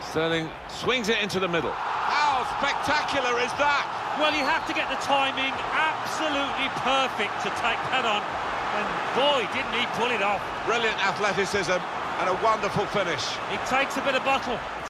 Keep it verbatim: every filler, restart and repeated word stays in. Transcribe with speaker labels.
Speaker 1: Sterling swings it into the middle.
Speaker 2: How spectacular is that?
Speaker 3: Well, you have to get the timing absolutely perfect to take that on. And boy, didn't he pull it off.
Speaker 2: Brilliant athleticism and a wonderful finish.
Speaker 3: It takes a bit of bottle.